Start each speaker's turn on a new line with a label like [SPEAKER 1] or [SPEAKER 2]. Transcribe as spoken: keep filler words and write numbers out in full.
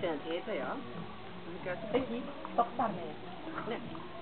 [SPEAKER 1] cent eten, ja. Dan krijg je
[SPEAKER 2] Εκεί, το φτάνει.
[SPEAKER 1] Ναι.